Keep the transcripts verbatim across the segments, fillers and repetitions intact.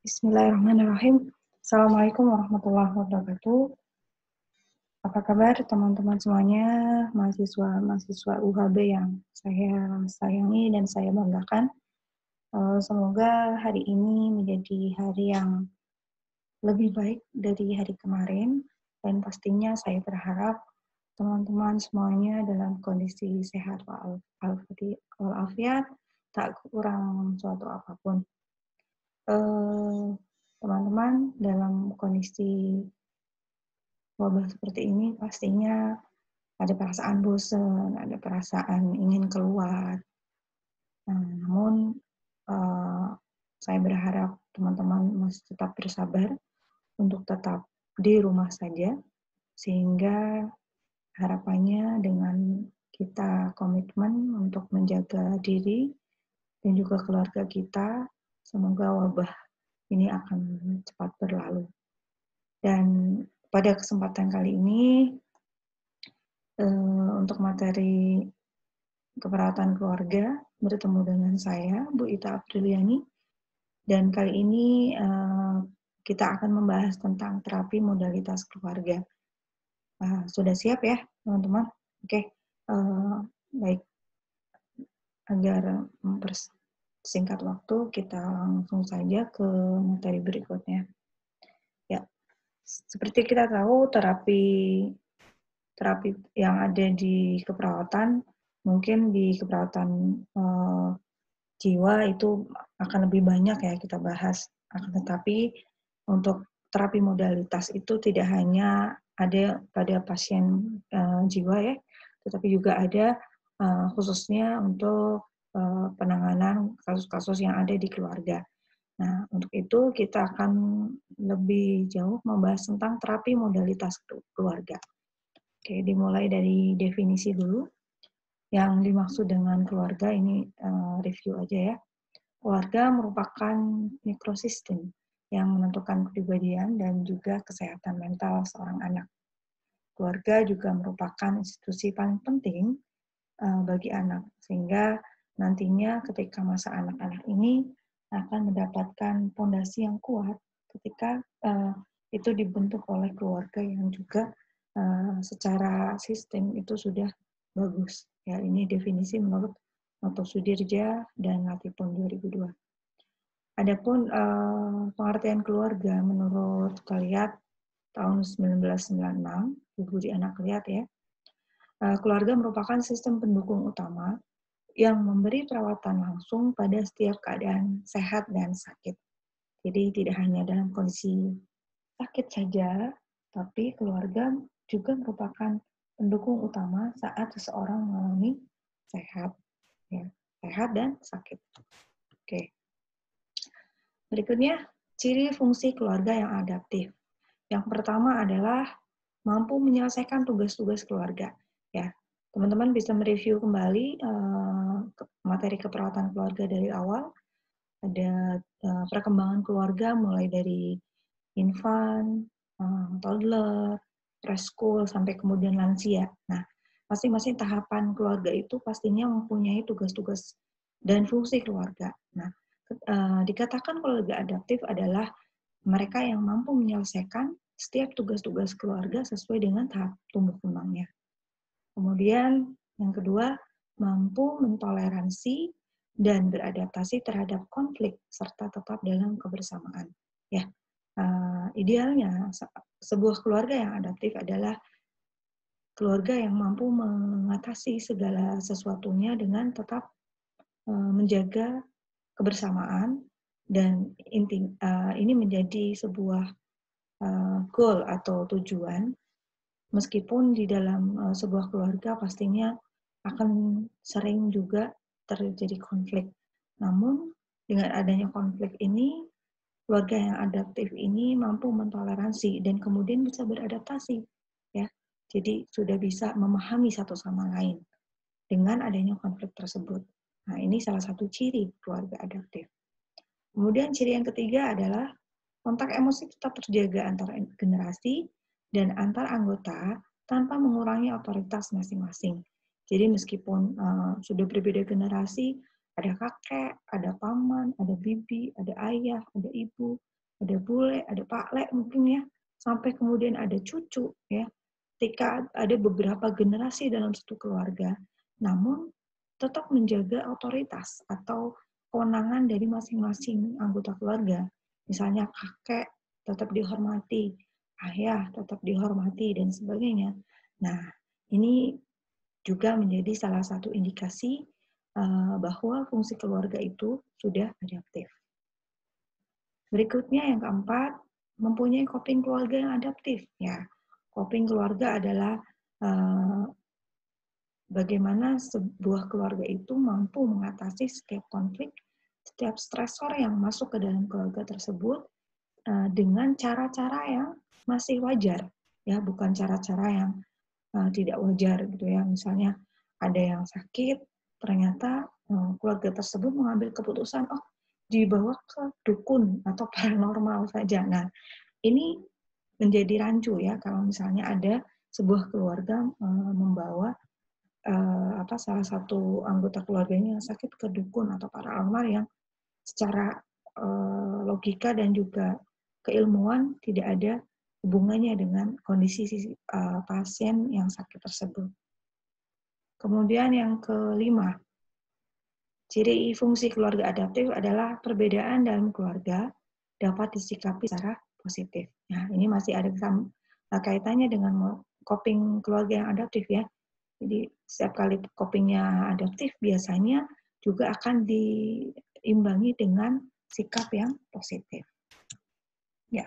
Bismillahirrahmanirrahim. Assalamualaikum warahmatullahi wabarakatuh. Apa kabar teman-teman semuanya, mahasiswa-mahasiswa U H B yang saya sayangi dan saya banggakan. Semoga hari ini menjadi hari yang lebih baik dari hari kemarin, dan pastinya saya berharap teman-teman semuanya dalam kondisi sehat walafiat, tak kurang suatu apapun. Uh, teman-teman dalam kondisi wabah seperti ini pastinya ada perasaan bosan, ada perasaan ingin keluar. Nah, namun uh, saya berharap teman-teman masih tetap bersabar untuk tetap di rumah saja, sehingga harapannya dengan kita komitmen untuk menjaga diri dan juga keluarga kita, semoga wabah ini akan cepat berlalu. Dan pada kesempatan kali ini, eh, untuk materi keperawatan keluarga, bertemu dengan saya, Bu Ita Apriliani, dan kali ini eh, kita akan membahas tentang terapi modalitas keluarga. Uh, sudah siap ya, teman-teman? Oke, uh, baik. Agar mempersingkat waktu, kita langsung saja ke materi berikutnya. Ya, seperti kita tahu, terapi terapi yang ada di keperawatan, mungkin di keperawatan uh, jiwa itu akan lebih banyak ya kita bahas. Akan tetapi untuk terapi modalitas itu tidak hanya ada pada pasien uh, jiwa ya, tetapi juga ada uh, khususnya untuk uh, penanganan kasus-kasus yang ada di keluarga. Nah, untuk itu kita akan lebih jauh membahas tentang terapi modalitas keluarga. Oke, dimulai dari definisi dulu. Yang dimaksud dengan keluarga ini uh, review aja ya. Keluarga merupakan mikrosistem yang menentukan kepribadian dan juga kesehatan mental seorang anak. Keluarga juga merupakan institusi paling penting uh, bagi anak, sehingga nantinya ketika masa anak-anak ini akan mendapatkan fondasi yang kuat ketika uh, itu dibentuk oleh keluarga yang juga uh, secara sistem itu sudah bagus. Ya, ini definisi menurut Noto Sudirja dan Latipun dua ribu dua. Adapun uh, pengertian keluarga menurut Kaliat tahun seribu sembilan ratus sembilan puluh enam, Ibu Diana Kaliat ya, uh, keluarga merupakan sistem pendukung utama yang memberi perawatan langsung pada setiap keadaan sehat dan sakit. Jadi tidak hanya dalam kondisi sakit saja, tapi keluarga juga merupakan pendukung utama saat seseorang mengalami sehat, ya, sehat dan sakit. Oke. Berikutnya, ciri fungsi keluarga yang adaptif. Yang pertama adalah mampu menyelesaikan tugas-tugas keluarga. Ya, teman-teman bisa mereview kembali uh, materi keperawatan keluarga dari awal. Ada uh, perkembangan keluarga mulai dari infant, uh, toddler, preschool, sampai kemudian lansia. Nah, masing-masing tahapan keluarga itu pastinya mempunyai tugas-tugas dan fungsi keluarga. Nah, uh, dikatakan keluarga adaptif adalah mereka yang mampu menyelesaikan setiap tugas-tugas keluarga sesuai dengan tahap tumbuh kembangnya. Kemudian, yang kedua, mampu mentoleransi dan beradaptasi terhadap konflik serta tetap dalam kebersamaan. Ya, uh, idealnya sebuah keluarga yang adaptif adalah keluarga yang mampu mengatasi segala sesuatunya dengan tetap uh, menjaga kebersamaan, dan inti, uh, ini menjadi sebuah uh, goal atau tujuan, meskipun di dalam uh, sebuah keluarga pastinya akan sering juga terjadi konflik. Namun dengan adanya konflik ini, keluarga yang adaptif ini mampu mentoleransi dan kemudian bisa beradaptasi, ya. Jadi sudah bisa memahami satu sama lain dengan adanya konflik tersebut. Nah, ini salah satu ciri keluarga adaptif. Kemudian ciri yang ketiga adalah kontak emosi tetap terjaga antar generasi dan antar anggota tanpa mengurangi otoritas masing-masing. Jadi meskipun uh, sudah berbeda generasi, ada kakek, ada paman, ada bibi, ada ayah, ada ibu, ada bule, ada paklek mungkin ya, sampai kemudian ada cucu ya. Ketika ada beberapa generasi dalam satu keluarga, namun tetap menjaga otoritas atau kewenangan dari masing-masing anggota keluarga. Misalnya kakek tetap dihormati, ayah tetap dihormati, dan sebagainya. Nah, ini juga menjadi salah satu indikasi uh, bahwa fungsi keluarga itu sudah adaptif. Berikutnya yang keempat, mempunyai coping keluarga yang adaptif. Ya, coping keluarga adalah uh, bagaimana sebuah keluarga itu mampu mengatasi setiap konflik, setiap stresor yang masuk ke dalam keluarga tersebut uh, dengan cara-cara yang masih wajar, ya, bukan cara-cara yang uh, tidak wajar gitu ya. Misalnya ada yang sakit, ternyata uh, keluarga tersebut mengambil keputusan, oh, dibawa ke dukun atau paranormal saja. Nah, ini menjadi rancu ya kalau misalnya ada sebuah keluarga uh, membawa uh, apa salah satu anggota keluarganya yang sakit ke dukun atau paranormal yang secara uh, logika dan juga keilmuan tidak ada hubungannya dengan kondisi uh, pasien yang sakit tersebut. Kemudian yang kelima, ciri fungsi keluarga adaptif adalah perbedaan dalam keluarga dapat disikapi secara positif. Nah, ini masih ada kaitannya dengan coping keluarga yang adaptif ya. Jadi setiap kali copingnya adaptif biasanya juga akan diimbangi dengan sikap yang positif. Ya.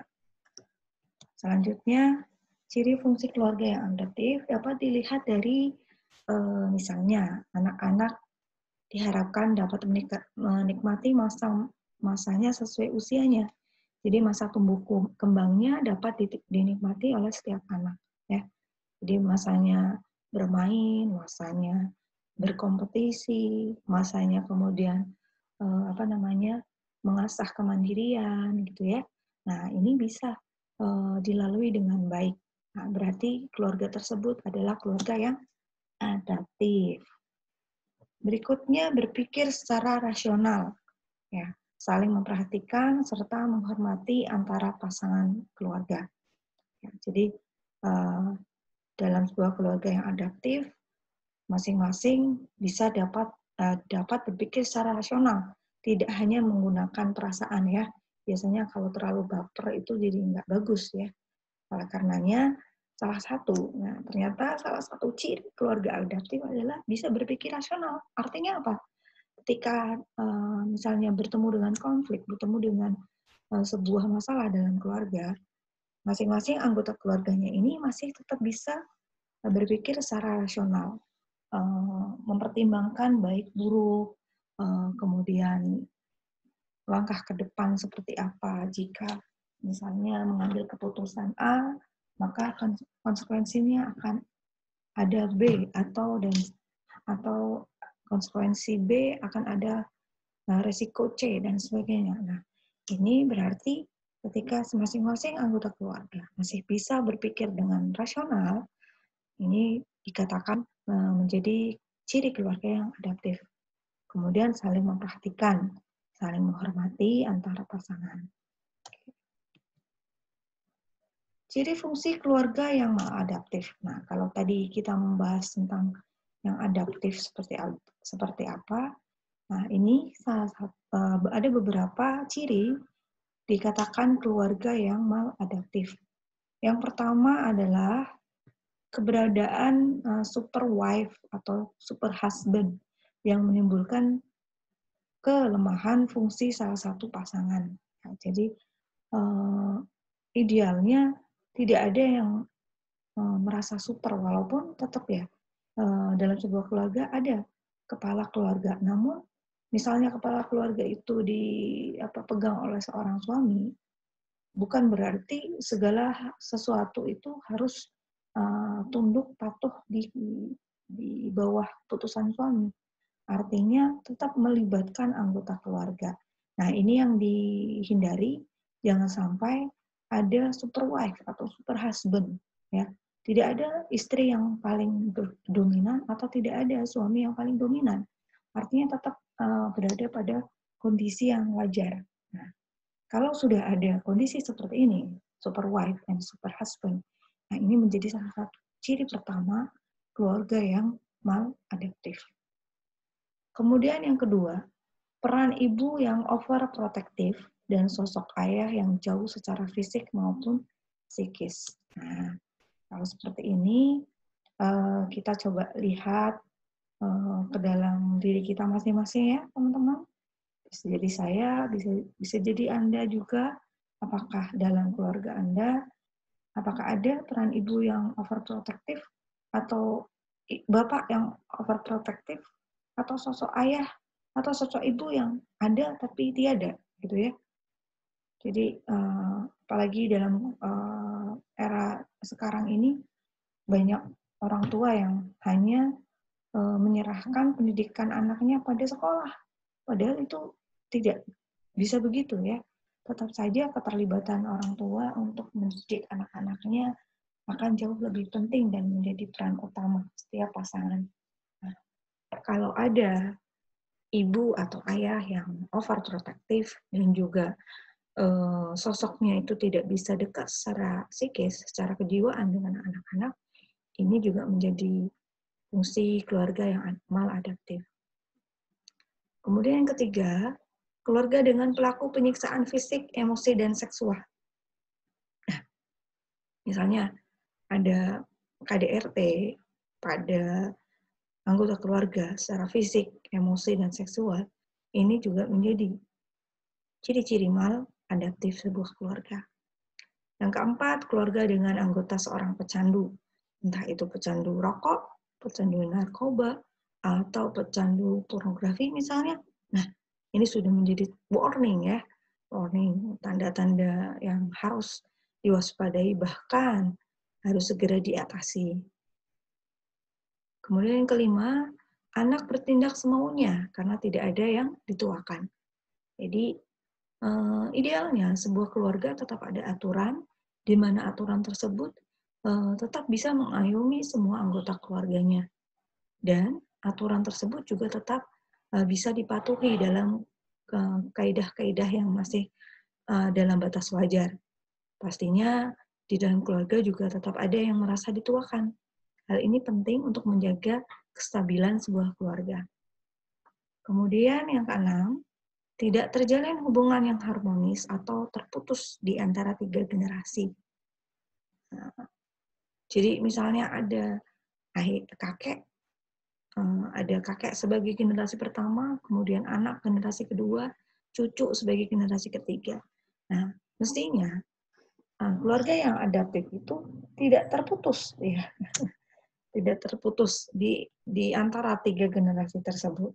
Selanjutnya, ciri fungsi keluarga yang adaptif dapat dilihat dari eh, misalnya anak-anak diharapkan dapat menikmati masa masanya sesuai usianya. Jadi masa tumbuh kembangnya dapat dinikmati oleh setiap anak ya. Jadi masanya bermain, masanya berkompetisi, masanya kemudian eh, apa namanya mengasah kemandirian gitu ya. Nah, ini bisa eh, dilalui dengan baik. Nah, berarti keluarga tersebut adalah keluarga yang adaptif. Berikutnya berpikir secara rasional, ya, saling memperhatikan serta menghormati antara pasangan keluarga. Ya, jadi eh, dalam sebuah keluarga yang adaptif, masing-masing bisa dapat uh, dapat berpikir secara rasional, tidak hanya menggunakan perasaan ya. Biasanya kalau terlalu baper itu jadi nggak bagus ya. Oleh karenanya salah satu, nah ternyata salah satu ciri keluarga adaptif adalah bisa berpikir rasional. Artinya apa? Ketika uh, misalnya bertemu dengan konflik, bertemu dengan uh, sebuah masalah dalam keluarga, masing-masing anggota keluarganya ini masih tetap bisa berpikir secara rasional, mempertimbangkan baik buruk, kemudian langkah ke depan seperti apa. Jika misalnya mengambil keputusan A, maka konsekuensinya akan ada B, atau dan atau konsekuensi B akan ada resiko C dan sebagainya. Nah, ini berarti ketika masing-masing anggota keluarga masih bisa berpikir dengan rasional, ini dikatakan menjadi ciri keluarga yang adaptif. Kemudian saling memperhatikan, saling menghormati antara pasangan. Ciri fungsi keluarga yang maladaptif. Nah, kalau tadi kita membahas tentang yang adaptif seperti seperti apa, nah ini salah satu, ada beberapa ciri dikatakan keluarga yang maladaptif. Yang pertama adalah keberadaan uh, super wife atau super husband yang menimbulkan kelemahan fungsi salah satu pasangan. Nah, jadi uh, idealnya tidak ada yang uh, merasa super, walaupun tetap ya uh, dalam sebuah keluarga ada kepala keluarga. Namun misalnya kepala keluarga itu dipegang oleh seorang suami, bukan berarti segala sesuatu itu harus uh, tunduk patuh di di bawah putusan suami. Artinya tetap melibatkan anggota keluarga. Nah, ini yang dihindari, jangan sampai ada super wife atau super husband ya. Tidak ada istri yang paling dominan atau tidak ada suami yang paling dominan. Artinya tetap uh, berada pada kondisi yang wajar. Nah, Kalau sudah ada kondisi seperti ini, super wife and super husband, nah ini menjadi salah satu ciri pertama keluarga yang maladaptif. Kemudian yang kedua, peran ibu yang overprotective dan sosok ayah yang jauh secara fisik maupun psikis. Nah, kalau seperti ini, kita coba lihat ke dalam diri kita masing-masing ya, teman-teman. Bisa jadi saya, bisa bisa jadi Anda juga. Apakah dalam keluarga Anda, apakah ada peran ibu yang overprotective atau bapak yang overprotective atau sosok ayah atau sosok ibu yang ada tapi tiada, gitu ya. Jadi uh, apalagi dalam uh, era sekarang ini banyak orang tua yang hanya uh, menyerahkan pendidikan anaknya pada sekolah, padahal itu tidak bisa begitu ya. Tetap saja keterlibatan orang tua untuk mendidik anak-anaknya akan jauh lebih penting dan menjadi peran utama setiap pasangan. Nah, kalau ada ibu atau ayah yang overprotective dan juga uh, sosoknya itu tidak bisa dekat secara psikis, secara kejiwaan dengan anak-anak, ini juga menjadi fungsi keluarga yang maladaptif. Kemudian yang ketiga, keluarga dengan pelaku penyiksaan fisik, emosi, dan seksual. Nah, misalnya ada K D R T pada anggota keluarga secara fisik, emosi, dan seksual, ini juga menjadi ciri-ciri maladaptif sebuah keluarga. Yang keempat, keluarga dengan anggota seorang pecandu. Entah itu pecandu rokok, pecandu narkoba, atau pecandu pornografi misalnya. Nah, ini sudah menjadi warning ya, warning, tanda-tanda yang harus diwaspadai, bahkan harus segera diatasi. Kemudian yang kelima, anak bertindak semaunya karena tidak ada yang dituakan. Jadi, eh, idealnya sebuah keluarga tetap ada aturan, di mana aturan tersebut eh, tetap bisa mengayomi semua anggota keluarganya. Dan aturan tersebut juga tetap eh, bisa dipatuhi dalam kaidah-kaidah yang masih uh, dalam batas wajar. Pastinya di dalam keluarga juga tetap ada yang merasa dituakan. Hal ini penting untuk menjaga kestabilan sebuah keluarga. Kemudian yang keenam, tidak terjalin hubungan yang harmonis atau terputus di antara tiga generasi. Nah, jadi misalnya ada kakek, ada kakek sebagai generasi pertama, kemudian anak generasi kedua, cucu sebagai generasi ketiga. Nah, mestinya keluarga yang adaptif itu tidak terputus, ya, tidak terputus di di antara tiga generasi tersebut.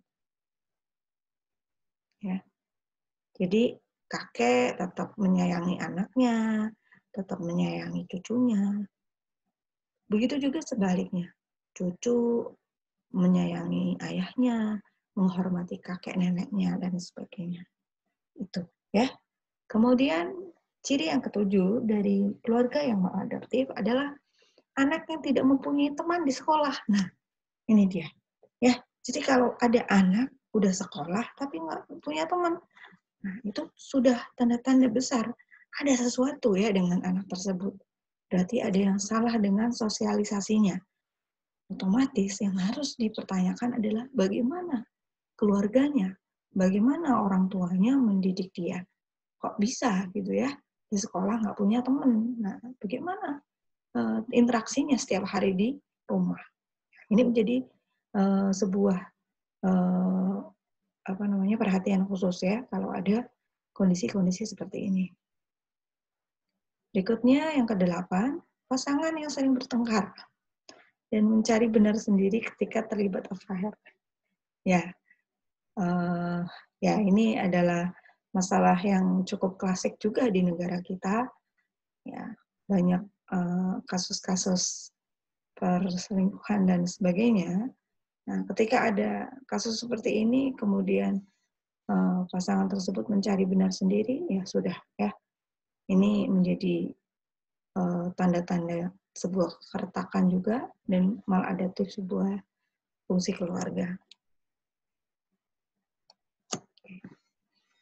Ya, jadi kakek tetap menyayangi anaknya, tetap menyayangi cucunya. Begitu juga sebaliknya, cucu menyayangi ayahnya, menghormati kakek neneknya, dan sebagainya. Itu, ya. Kemudian, ciri yang ketujuh dari keluarga yang maladaptif adalah anak yang tidak mempunyai teman di sekolah. Nah, ini dia. Ya, jadi kalau ada anak udah sekolah tapi nggak punya teman, nah itu sudah tanda-tanda besar ada sesuatu ya dengan anak tersebut. Berarti ada yang salah dengan sosialisasinya. Otomatis yang harus dipertanyakan adalah bagaimana keluarganya, bagaimana orang tuanya mendidik dia. Kok bisa gitu ya, di sekolah nggak punya teman. Nah, bagaimana uh, interaksinya setiap hari di rumah. Ini menjadi uh, sebuah uh, apa namanya perhatian khusus ya kalau ada kondisi-kondisi seperti ini. Berikutnya yang kedelapan, pasangan yang sering bertengkar dan mencari benar sendiri ketika terlibat affair. Ya, uh, ya ini adalah masalah yang cukup klasik juga di negara kita. Ya, banyak kasus-kasus uh, perselingkuhan dan sebagainya. Nah, ketika ada kasus seperti ini, kemudian uh, pasangan tersebut mencari benar sendiri, ya sudah ya. Ini menjadi tanda-tanda uh, sebuah keretakan juga dan maladaptif sebuah fungsi keluarga.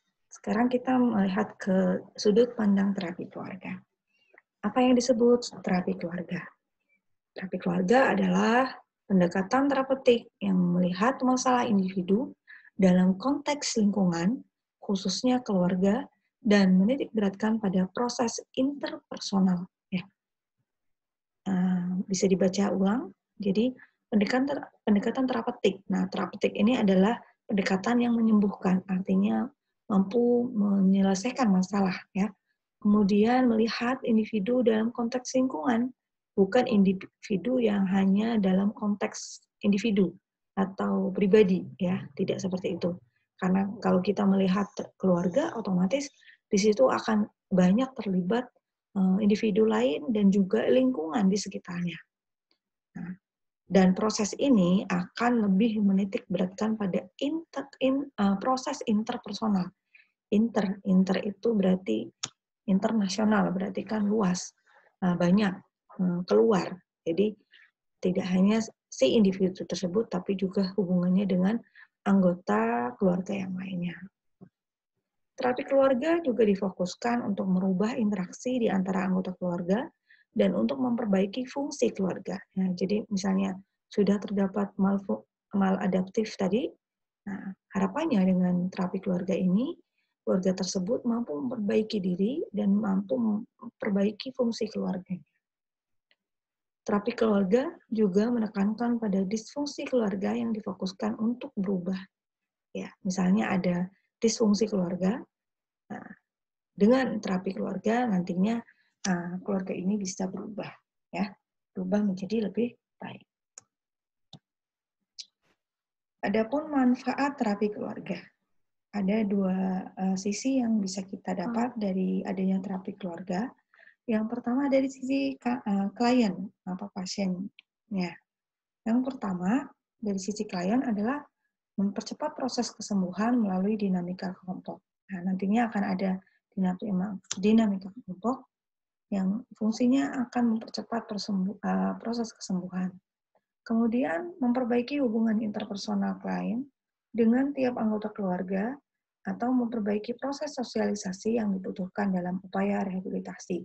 Sekarang kita melihat ke sudut pandang terapi keluarga. Apa yang disebut terapi keluarga? Terapi keluarga adalah pendekatan terapeutik yang melihat masalah individu dalam konteks lingkungan, khususnya keluarga, dan menitik beratkan pada proses interpersonal. Ya. Uh, bisa dibaca ulang. Jadi pendekatan pendekatan terapeutik. Nah, terapeutik ini adalah pendekatan yang menyembuhkan, artinya mampu menyelesaikan masalah, ya. Kemudian melihat individu dalam konteks lingkungan, bukan individu yang hanya dalam konteks individu atau pribadi, ya, tidak seperti itu. Karena kalau kita melihat keluarga, otomatis di situ akan banyak terlibat uh, individu lain dan juga lingkungan di sekitarnya. Nah, dan proses ini akan lebih menitik beratkan pada inter, in, uh, proses interpersonal. Inter, inter itu berarti internasional, berarti kan luas, uh, banyak, uh, keluar. Jadi tidak hanya si individu tersebut, tapi juga hubungannya dengan anggota keluarga yang lainnya. Terapi keluarga juga difokuskan untuk merubah interaksi di antara anggota keluarga dan untuk memperbaiki fungsi keluarga. Nah, jadi misalnya sudah terdapat maladaptif tadi, nah, harapannya dengan terapi keluarga ini, keluarga tersebut mampu memperbaiki diri dan mampu memperbaiki fungsi keluarganya. Terapi keluarga juga menekankan pada disfungsi keluarga yang difokuskan untuk berubah. Ya, misalnya ada disfungsi keluarga. Nah, dengan terapi keluarga nantinya uh, keluarga ini bisa berubah, ya, berubah menjadi lebih baik. Adapun manfaat terapi keluarga, ada dua uh, sisi yang bisa kita dapat dari adanya terapi keluarga. Yang pertama dari sisi uh, klien atau pasiennya. Yang pertama dari sisi klien adalah mempercepat proses kesembuhan melalui dinamika kelompok. Nah, nantinya akan ada dinamika kelompok yang fungsinya akan mempercepat uh, proses kesembuhan. Kemudian, memperbaiki hubungan interpersonal klien dengan tiap anggota keluarga atau memperbaiki proses sosialisasi yang dibutuhkan dalam upaya rehabilitasi.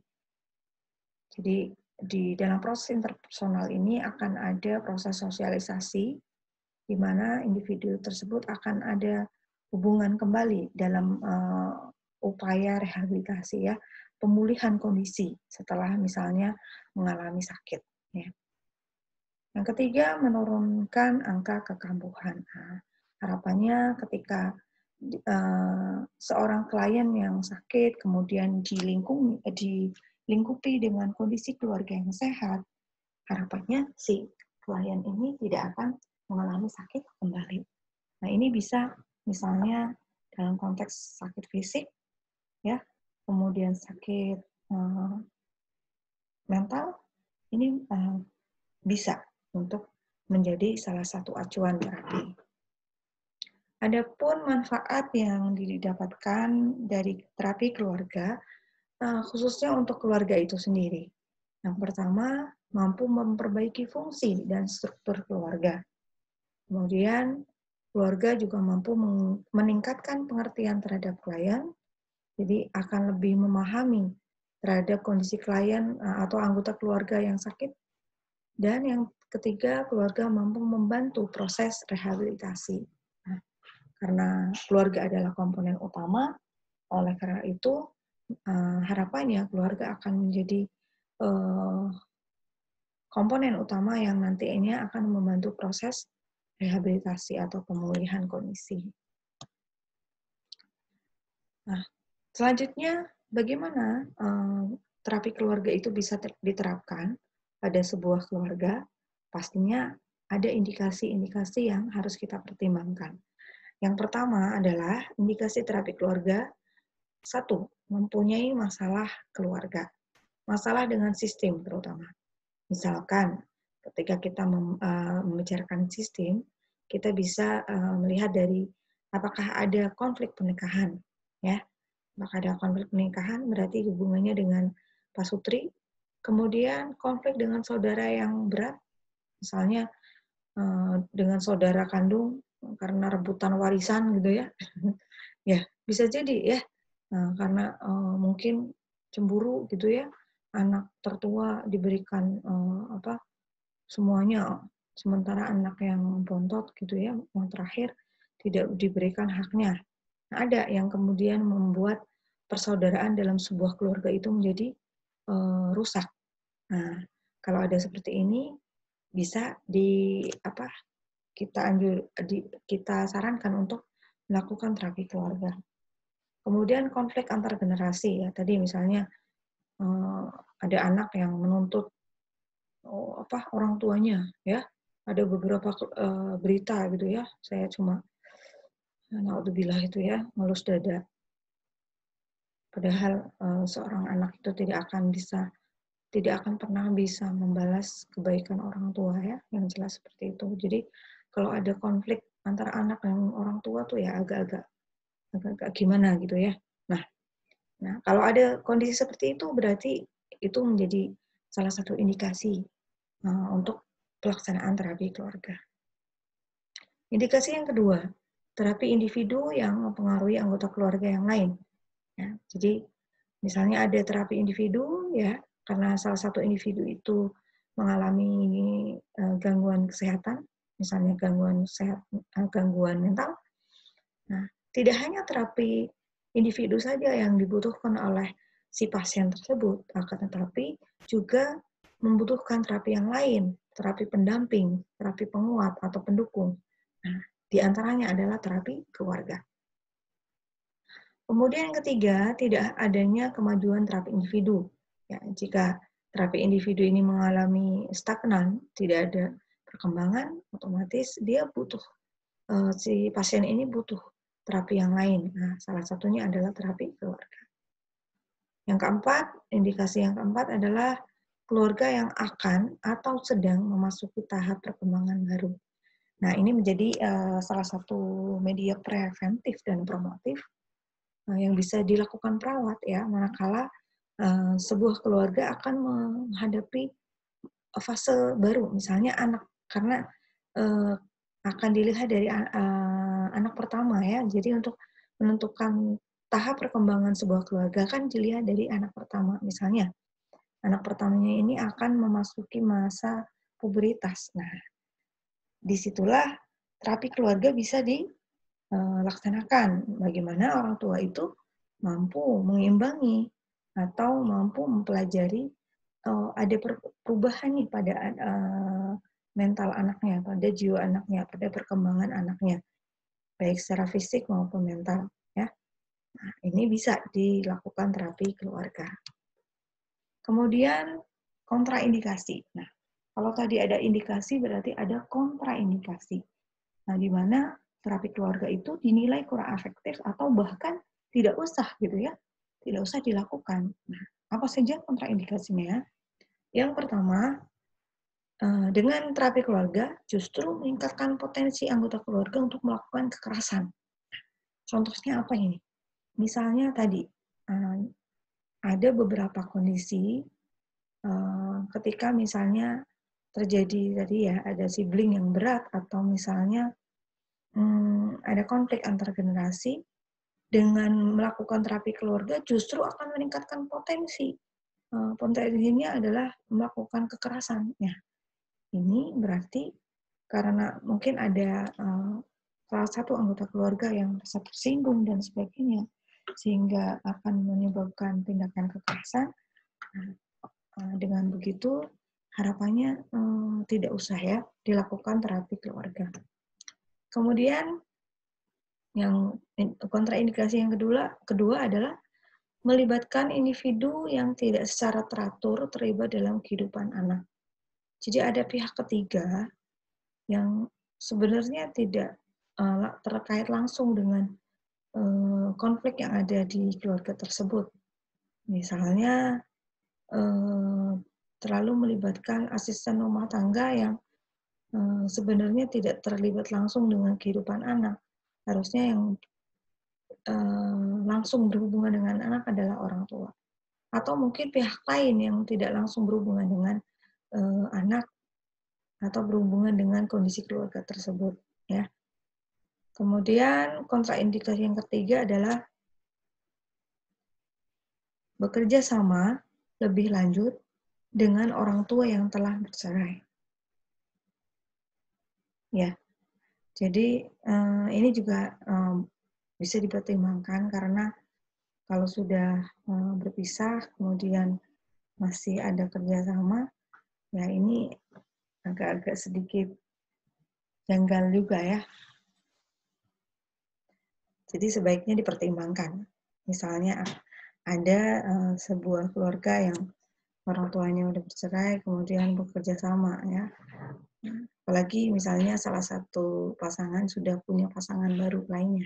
Jadi, di dalam proses interpersonal ini akan ada proses sosialisasi di mana individu tersebut akan ada hubungan kembali dalam uh, upaya rehabilitasi, ya, pemulihan kondisi setelah misalnya mengalami sakit. Ya. Yang ketiga, menurunkan angka kekambuhan. Nah, harapannya ketika uh, seorang klien yang sakit kemudian dilingkungi, dilingkupi dengan kondisi keluarga yang sehat, harapannya si klien ini tidak akan mengalami sakit kembali. Nah, ini bisa misalnya dalam konteks sakit fisik, ya, kemudian sakit uh, mental, ini uh, bisa untuk menjadi salah satu acuan terapi. Adapun manfaat yang didapatkan dari terapi keluarga, uh, khususnya untuk keluarga itu sendiri. Yang pertama, mampu memperbaiki fungsi dan struktur keluarga. Kemudian, keluarga juga mampu meningkatkan pengertian terhadap klien, jadi akan lebih memahami terhadap kondisi klien atau anggota keluarga yang sakit. Dan yang ketiga, keluarga mampu membantu proses rehabilitasi. Nah, karena keluarga adalah komponen utama, oleh karena itu harapannya keluarga akan menjadi komponen utama yang nantinya akan membantu proses rehabilitasi atau pemulihan kondisi. Nah, selanjutnya bagaimana uh, terapi keluarga itu bisa diterapkan pada sebuah keluarga? Pastinya ada indikasi-indikasi yang harus kita pertimbangkan. Yang pertama adalah indikasi terapi keluarga. Satu, mempunyai masalah keluarga. Masalah dengan sistem terutama. Misalkan ketika kita mem, uh, membicarakan sistem, kita bisa uh, melihat dari apakah ada konflik pernikahan, ya. Apakah ada konflik pernikahan berarti hubungannya dengan pasutri, kemudian konflik dengan saudara yang berat, misalnya uh, dengan saudara kandung karena rebutan warisan gitu, ya. Ya, bisa jadi, ya. Nah, karena uh, mungkin cemburu gitu ya, anak tertua diberikan uh, apa semuanya, sementara anak yang bontot gitu ya, yang terakhir tidak diberikan haknya. Nah, ada yang kemudian membuat persaudaraan dalam sebuah keluarga itu menjadi uh, rusak. Nah, kalau ada seperti ini bisa di apa kita anjur di, kita sarankan untuk melakukan terapi keluarga. Kemudian konflik antar generasi ya, tadi misalnya uh, ada anak yang menuntut oh, apa orang tuanya ya. Ada beberapa uh, berita gitu ya. Saya cuma naudzubillah itu ya, ngelus dada. Padahal uh, seorang anak itu tidak akan bisa tidak akan pernah bisa membalas kebaikan orang tua ya, yang jelas seperti itu. Jadi kalau ada konflik antara anak dan orang tua tuh ya agak-agak agak-agak gimana gitu ya. Nah, nah kalau ada kondisi seperti itu berarti itu menjadi salah satu indikasi uh, untuk pelaksanaan terapi keluarga. Indikasi yang kedua, terapi individu yang mempengaruhi anggota keluarga yang lain. Ya, jadi misalnya ada terapi individu ya, karena salah satu individu itu mengalami uh, gangguan kesehatan, misalnya gangguan sehat, uh, gangguan mental. Nah, tidak hanya terapi individu saja yang dibutuhkan oleh si pasien tersebut, akan tetapi juga membutuhkan terapi yang lain, terapi pendamping, terapi penguat atau pendukung. Nah, di antaranya adalah terapi keluarga. Kemudian yang ketiga, tidak adanya kemajuan terapi individu. Ya, jika terapi individu ini mengalami stagnan, tidak ada perkembangan, otomatis dia butuh, uh, si pasien ini butuh terapi yang lain. Nah, salah satunya adalah terapi keluarga. Yang keempat, indikasi yang keempat adalah keluarga yang akan atau sedang memasuki tahap perkembangan baru. Nah, ini menjadi uh, salah satu media preventif dan promotif yang bisa dilakukan perawat ya, manakala uh, sebuah keluarga akan menghadapi fase baru, misalnya anak, karena uh, akan dilihat dari uh, anak pertama ya. Jadi untuk menentukan tahap perkembangan sebuah keluarga kan dilihat dari anak pertama. Misalnya anak pertamanya ini akan memasuki masa pubertas. Nah, disitulah terapi keluarga bisa dilaksanakan. Bagaimana orang tua itu mampu mengimbangi atau mampu mempelajari uh, ada perubahan nih pada uh, mental anaknya, pada jiwa anaknya, pada perkembangan anaknya, baik secara fisik maupun mental. Ya, nah, ini bisa dilakukan terapi keluarga. Kemudian kontraindikasi. Nah, kalau tadi ada indikasi berarti ada kontraindikasi. Nah, di mana terapi keluarga itu dinilai kurang efektif atau bahkan tidak usah gitu ya, tidak usah dilakukan. Nah, apa saja kontraindikasinya? Yang pertama, dengan terapi keluarga justru meningkatkan potensi anggota keluarga untuk melakukan kekerasan. Contohnya apa ini? Misalnya tadi ada beberapa kondisi ketika misalnya terjadi tadi ya ada sibling yang berat atau misalnya hmm, ada konflik antar generasi, dengan melakukan terapi keluarga justru akan meningkatkan potensi. Uh, potensinya adalah melakukan kekerasan. Ya, ini berarti karena mungkin ada uh, salah satu anggota keluarga yang merasa tersinggung dan sebagainya, sehingga akan menyebabkan tindakan kekerasan. Nah, uh, dengan begitu harapannya um, tidak usah ya dilakukan terapi keluarga. Kemudian yang kontraindikasi yang kedua, kedua adalah melibatkan individu yang tidak secara teratur terlibat dalam kehidupan anak. Jadi ada pihak ketiga yang sebenarnya tidak uh, terkait langsung dengan uh, konflik yang ada di keluarga tersebut. Misalnya uh, terlalu melibatkan asisten rumah tangga yang uh, sebenarnya tidak terlibat langsung dengan kehidupan anak. Harusnya yang Uh, langsung berhubungan dengan anak adalah orang tua, atau mungkin pihak lain yang tidak langsung berhubungan dengan uh, anak atau berhubungan dengan kondisi keluarga tersebut, ya. Kemudian kontraindikasi yang ketiga adalah bekerja sama lebih lanjut dengan orang tua yang telah bercerai. Ya, jadi uh, ini juga um, bisa dipertimbangkan karena kalau sudah uh, berpisah, kemudian masih ada kerjasama, ya ini agak-agak sedikit janggal juga ya. Jadi sebaiknya dipertimbangkan. Misalnya ada uh, sebuah keluarga yang orang tuanya udah bercerai, kemudian bekerja sama ya. Apalagi misalnya salah satu pasangan sudah punya pasangan baru lainnya.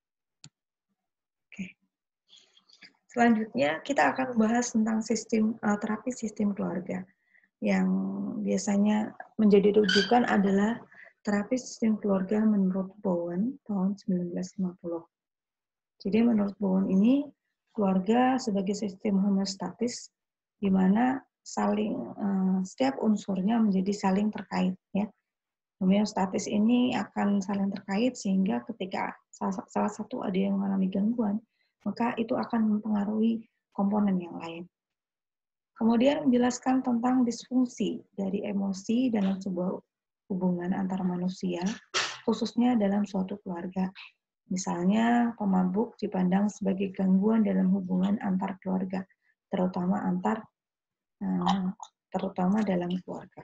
Oke. Selanjutnya kita akan membahas tentang sistem uh, terapi sistem keluarga. Yang biasanya menjadi rujukan adalah terapi sistem keluarga menurut Bowen tahun seribu sembilan ratus lima puluh. Jadi menurut Bowen ini keluarga sebagai sistem homeostatis di mana saling uh, setiap unsurnya menjadi saling terkait ya. Homeostatis ini akan saling terkait sehingga ketika salah, salah satu ada yang mengalami gangguan, maka itu akan mempengaruhi komponen yang lain. Kemudian menjelaskan tentang disfungsi dari emosi dalam sebuah hubungan antar manusia, khususnya dalam suatu keluarga. Misalnya, pemabuk dipandang sebagai gangguan dalam hubungan antar keluarga, terutama antar terutama dalam keluarga.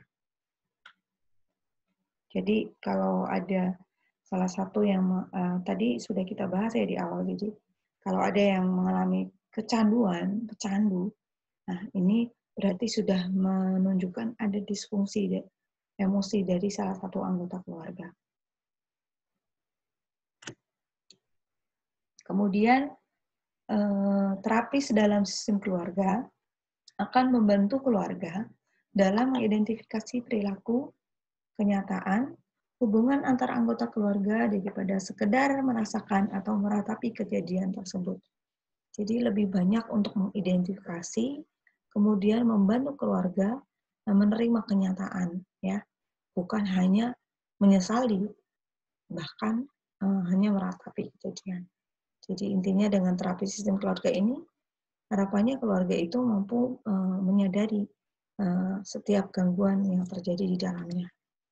Jadi kalau ada salah satu yang uh, tadi sudah kita bahas ya di awal, jadi kalau ada yang mengalami kecanduan, pecandu, nah ini berarti sudah menunjukkan ada disfungsi de, emosi dari salah satu anggota keluarga. Kemudian eh, terapis dalam sistem keluarga akan membantu keluarga dalam mengidentifikasi perilaku, kenyataan, hubungan antar anggota keluarga daripada sekedar merasakan atau meratapi kejadian tersebut. Jadi lebih banyak untuk mengidentifikasi, kemudian membantu keluarga menerima kenyataan, ya, bukan hanya menyesali, bahkan uh, hanya meratapi kejadian. Jadi intinya dengan terapi sistem keluarga ini, harapannya keluarga itu mampu uh, menyadari uh, setiap gangguan yang terjadi di dalamnya.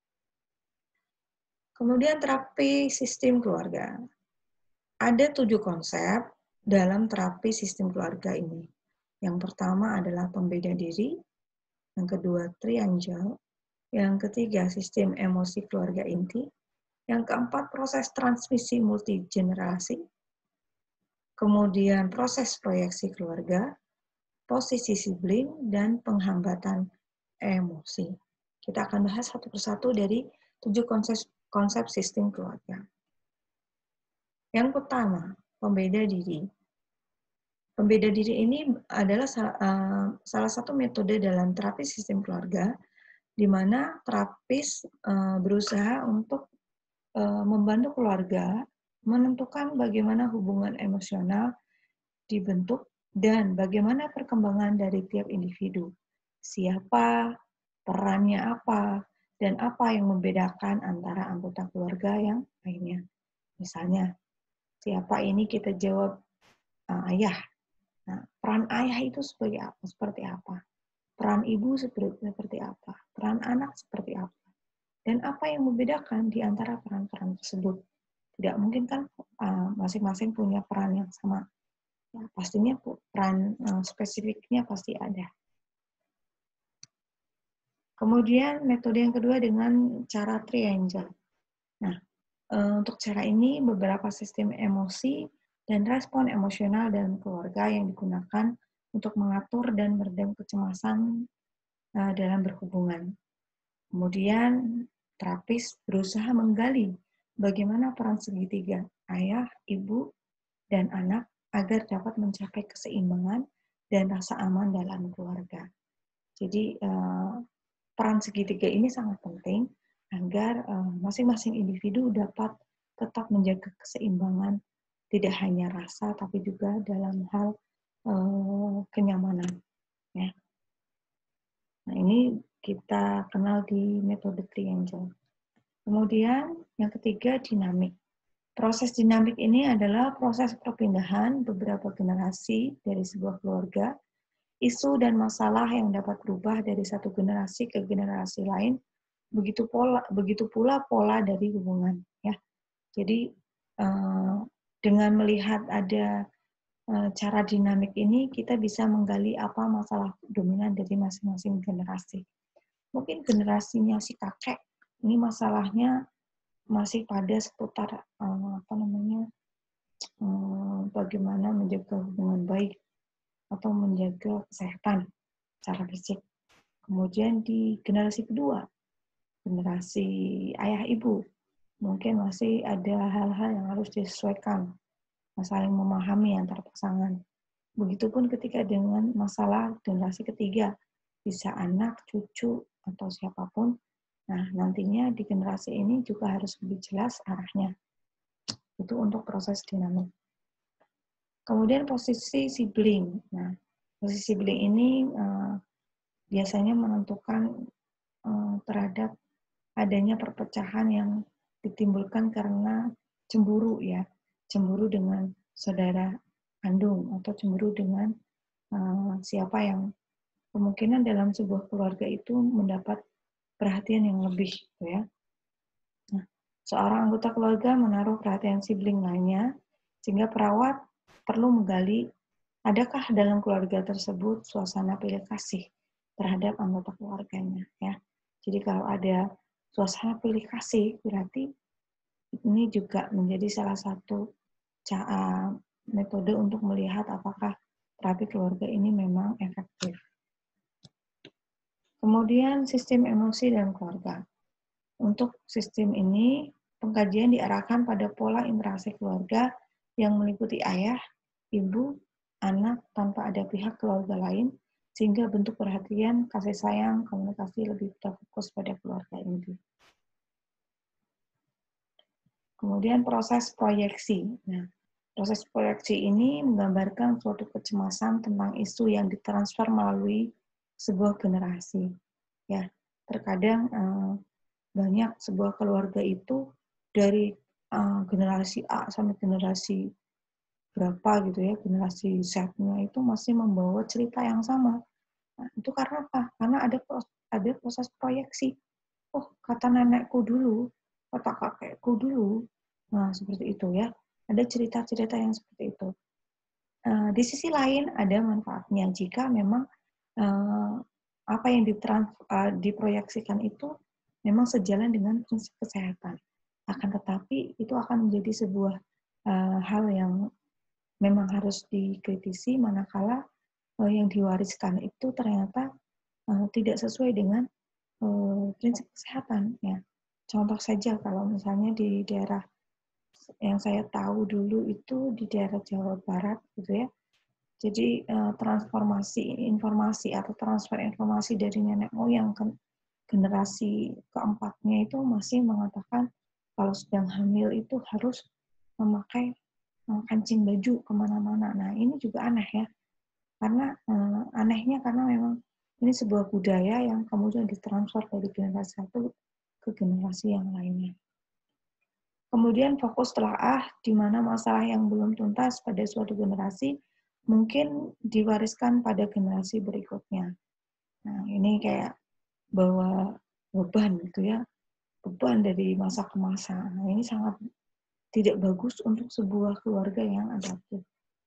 Kemudian terapi sistem keluarga. Ada tujuh konsep dalam terapi sistem keluarga ini. Yang pertama adalah pembeda diri, yang kedua triangle, yang ketiga sistem emosi keluarga inti, yang keempat proses transmisi multigenerasi, kemudian proses proyeksi keluarga, posisi sibling, dan penghambatan emosi. Kita akan bahas satu persatu dari tujuh konsep, konsep sistem keluarga. Yang pertama, pembeda diri. Pembeda diri ini adalah uh, salah satu metode dalam terapi sistem keluarga, di mana terapis uh, berusaha untuk uh, membantu keluarga menentukan bagaimana hubungan emosional dibentuk dan bagaimana perkembangan dari tiap individu. Siapa, perannya apa, dan apa yang membedakan antara anggota keluarga yang lainnya. Misalnya, siapa ini kita jawab uh, ayah. Nah, peran ayah itu sebagai apa? Seperti apa? Peran ibu seperti, seperti apa? Peran anak seperti apa? Dan apa yang membedakan di antara peran-peran tersebut? Tidak mungkin kan uh, masing-masing punya peran yang sama. Ya, pastinya peran uh, spesifiknya pasti ada. Kemudian metode yang kedua dengan cara triangle. Nah, uh, untuk cara ini beberapa sistem emosi dan respon emosional dalam keluarga yang digunakan untuk mengatur dan meredam kecemasan uh, dalam berhubungan. Kemudian terapis berusaha menggali bagaimana peran segitiga ayah, ibu, dan anak agar dapat mencapai keseimbangan dan rasa aman dalam keluarga. Jadi uh, peran segitiga ini sangat penting agar uh, masing-masing individu dapat tetap menjaga keseimbangan, tidak hanya rasa tapi juga dalam hal uh, kenyamanan. Ya. Nah ini kita kenal di metode triangle. Kemudian yang ketiga dinamik. Proses dinamik ini adalah proses perpindahan beberapa generasi dari sebuah keluarga isu dan masalah yang dapat berubah dari satu generasi ke generasi lain, begitu pola, begitu pula pola dari hubungan. Ya, jadi uh, dengan melihat ada uh, cara dinamik ini, kita bisa menggali apa masalah dominan dari masing-masing generasi. Mungkin generasinya si kakek ini masalahnya masih pada seputar uh, apa namanya uh, bagaimana menjaga hubungan baik atau menjaga kesehatan secara fisik. Kemudian di generasi kedua, generasi ayah ibu, mungkin masih ada hal-hal yang harus disesuaikan, saling memahami antar pasangan. Begitupun ketika dengan masalah generasi ketiga, bisa anak, cucu, atau siapapun. Nah, nantinya di generasi ini juga harus lebih jelas arahnya. Itu untuk proses dinamik. Kemudian posisi sibling. Nah, posisi sibling ini uh, biasanya menentukan uh, terhadap adanya perpecahan yang ditimbulkan karena cemburu ya, cemburu dengan saudara kandung atau cemburu dengan uh, siapa yang kemungkinan dalam sebuah keluarga itu mendapat perhatian yang lebih, gitu ya. Nah, seorang anggota keluarga menaruh perhatian sibling lainnya, sehingga perawat perlu menggali adakah dalam keluarga tersebut suasana pilih kasih terhadap anggota keluarganya, ya. Jadi kalau ada suasana pilih kasih, berarti ini juga menjadi salah satu cara metode untuk melihat apakah terapi keluarga ini memang efektif. Kemudian sistem emosi dalam keluarga. Untuk sistem ini, pengkajian diarahkan pada pola interaksi keluarga yang meliputi ayah, ibu, anak tanpa ada pihak keluarga lain, sehingga bentuk perhatian, kasih sayang, komunikasi lebih terfokus pada keluarga inti. Kemudian proses proyeksi. Nah, proses proyeksi ini menggambarkan suatu kecemasan tentang isu yang ditransfer melalui sebuah generasi. Ya, terkadang eh, banyak sebuah keluarga itu dari uh, generasi A sampai generasi berapa gitu ya, generasi Z-nya itu masih membawa cerita yang sama. Nah, itu karena apa? Karena ada proses, ada proses proyeksi. Oh, kata nenekku dulu, kata kakekku dulu. Nah, seperti itu ya. Ada cerita-cerita yang seperti itu. Uh, di sisi lain ada manfaatnya jika memang uh, apa yang ditrans, uh, diproyeksikan itu memang sejalan dengan prinsip kesehatan. Akan tetapi itu akan menjadi sebuah uh, hal yang memang harus dikritisi manakala uh, yang diwariskan itu ternyata uh, tidak sesuai dengan uh, prinsip kesehatan. Ya. Contoh saja kalau misalnya di daerah yang saya tahu dulu itu di daerah Jawa Barat gitu ya. Jadi transformasi informasi atau transfer informasi dari nenek moyang ke generasi keempatnya itu masih mengatakan kalau sedang hamil itu harus memakai kancing baju kemana-mana. Nah ini juga aneh ya, karena eh, anehnya karena memang ini sebuah budaya yang kemudian ditransfer dari generasi satu ke generasi yang lainnya. Kemudian fokus telaah di mana masalah yang belum tuntas pada suatu generasi mungkin diwariskan pada generasi berikutnya. Nah, ini kayak bawa beban gitu ya, beban dari masa ke masa. Nah, ini sangat tidak bagus untuk sebuah keluarga yang adaptif.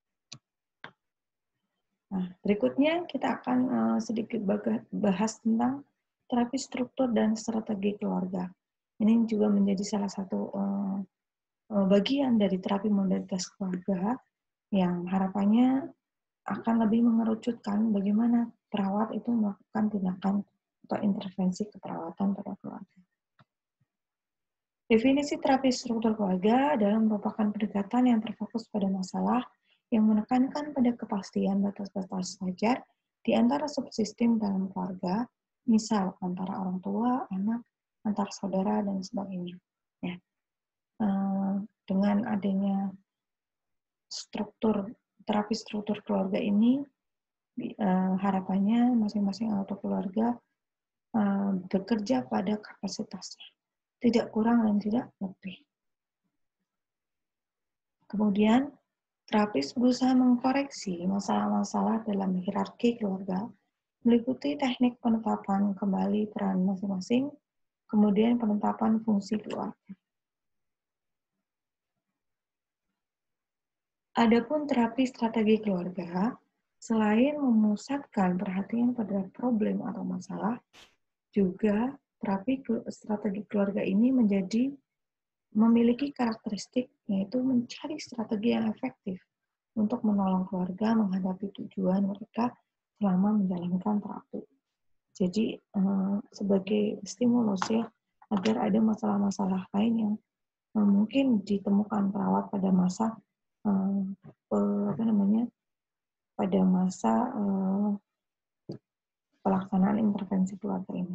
Nah, berikutnya kita akan uh, sedikit bahas tentang terapi struktur dan strategi keluarga. Ini juga menjadi salah satu uh, bagian dari terapi modalitas keluarga yang harapannya akan lebih mengerucutkan bagaimana perawat itu melakukan tindakan atau intervensi keperawatan pada keluarga. Definisi terapi struktur keluarga adalah merupakan pendekatan yang terfokus pada masalah yang menekankan pada kepastian batas-batas wajar di antara subsistem dalam keluarga, misal antara orang tua, anak, antar saudara, dan sebagainya. Ya. Dengan adanya struktur terapi struktur keluarga ini, harapannya masing-masing anggota keluarga bekerja pada kapasitasnya, tidak kurang dan tidak lebih. Kemudian Terapis berusaha mengkoreksi masalah-masalah dalam hierarki keluarga, meliputi teknik penetapan kembali peran masing-masing, kemudian penetapan fungsi keluarga. Adapun terapi strategi keluarga, selain memusatkan perhatian pada problem atau masalah, juga terapi strategi keluarga ini menjadi memiliki karakteristik yaitu mencari strategi yang efektif untuk menolong keluarga menghadapi tujuan mereka selama menjalankan terapi. Jadi eh, sebagai stimulus ya agar ada masalah-masalah lain yang eh, mungkin ditemukan perawat pada masa eh, apa namanya pada masa eh, pelaksanaan intervensi keluarga ini.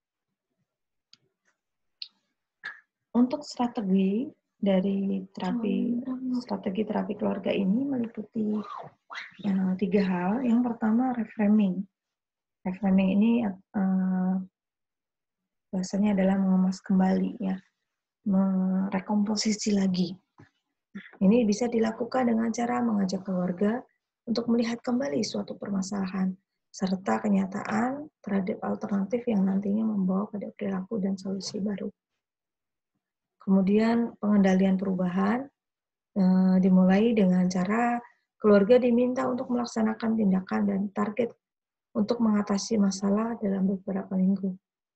Untuk strategi dari terapi strategi terapi keluarga ini meliputi ya, tiga hal. Yang pertama reframing. Reframing ini uh, bahasanya adalah mengemas kembali ya, merekomposisi lagi. Ini bisa dilakukan dengan cara mengajak keluarga untuk melihat kembali suatu permasalahan serta kenyataan terhadap alternatif yang nantinya membawa pada perilaku dan solusi baru. Kemudian pengendalian perubahan eh, dimulai dengan cara keluarga diminta untuk melaksanakan tindakan dan target untuk mengatasi masalah dalam beberapa minggu.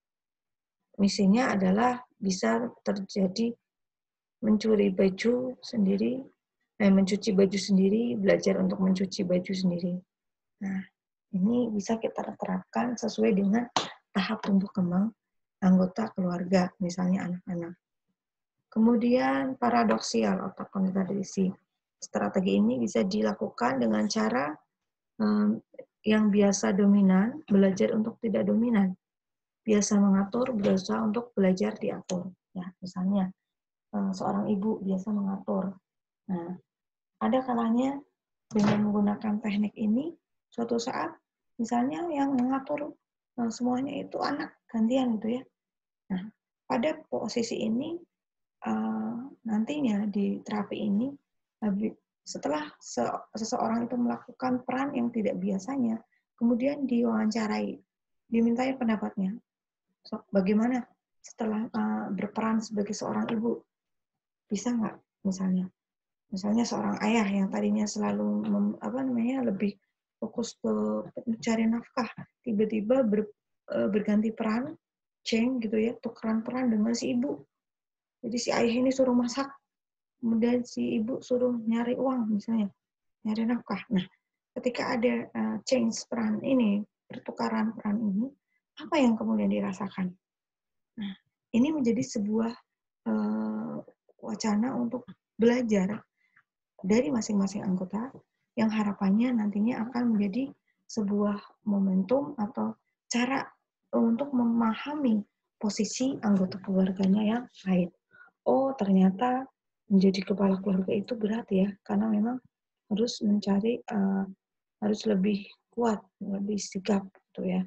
Misinya adalah bisa terjadi mencuri baju sendiri, eh, mencuci baju sendiri, belajar untuk mencuci baju sendiri. Nah, ini bisa kita terapkan sesuai dengan tahap tumbuh kembang anggota keluarga, misalnya anak-anak. Kemudian paradoksial atau kontradiksi. Strategi ini bisa dilakukan dengan cara um, yang biasa dominan, belajar untuk tidak dominan. Biasa mengatur, berusaha untuk belajar diatur. Ya, misalnya um, seorang ibu biasa mengatur. Nah, ada kalanya dengan menggunakan teknik ini, suatu saat misalnya yang mengatur um, semuanya itu anak gantian gitu ya. Nah, pada posisi ini Uh, nantinya di terapi ini setelah seseorang itu melakukan peran yang tidak biasanya, kemudian diwawancarai, dimintai pendapatnya. So, bagaimana setelah uh, berperan sebagai seorang ibu? Bisa nggak misalnya? Misalnya seorang ayah yang tadinya selalu mem, apa namanya lebih fokus ke mencari nafkah, tiba-tiba ber, uh, berganti peran, change gitu ya, tukeran peran dengan si ibu. Jadi si ayah ini suruh masak, kemudian si ibu suruh nyari uang misalnya, nyari nafkah. Nah, ketika ada uh, change peran ini, pertukaran peran ini, apa yang kemudian dirasakan? Nah, ini menjadi sebuah uh, wacana untuk belajar dari masing-masing anggota yang harapannya nantinya akan menjadi sebuah momentum atau cara untuk memahami posisi anggota keluarganya yang lain. Oh, ternyata menjadi kepala keluarga itu berat ya, karena memang harus mencari, uh, harus lebih kuat, lebih sigap gitu ya.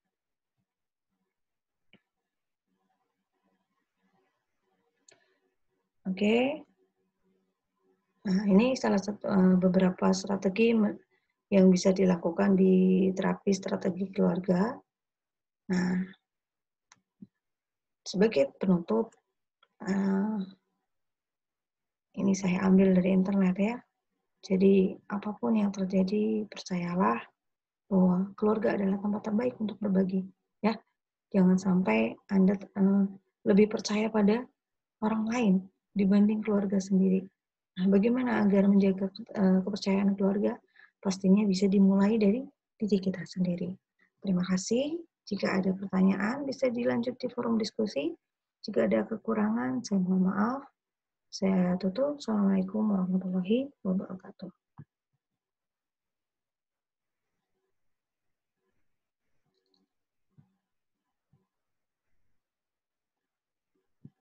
Oke, okay. Nah ini salah satu uh, beberapa strategi yang bisa dilakukan di terapi strategi keluarga. Nah, sebagai penutup, uh, ini saya ambil dari internet ya. Jadi apapun yang terjadi, percayalah bahwa keluarga adalah tempat terbaik untuk berbagi. Ya, jangan sampai Anda uh, lebih percaya pada orang lain dibanding keluarga sendiri. Nah, bagaimana agar menjaga uh, kepercayaan keluarga? Pastinya bisa dimulai dari diri kita sendiri. Terima kasih. Jika ada pertanyaan, bisa dilanjut di forum diskusi. Jika ada kekurangan, saya mohon maaf. Saya tutup. Assalamualaikum warahmatullahi wabarakatuh.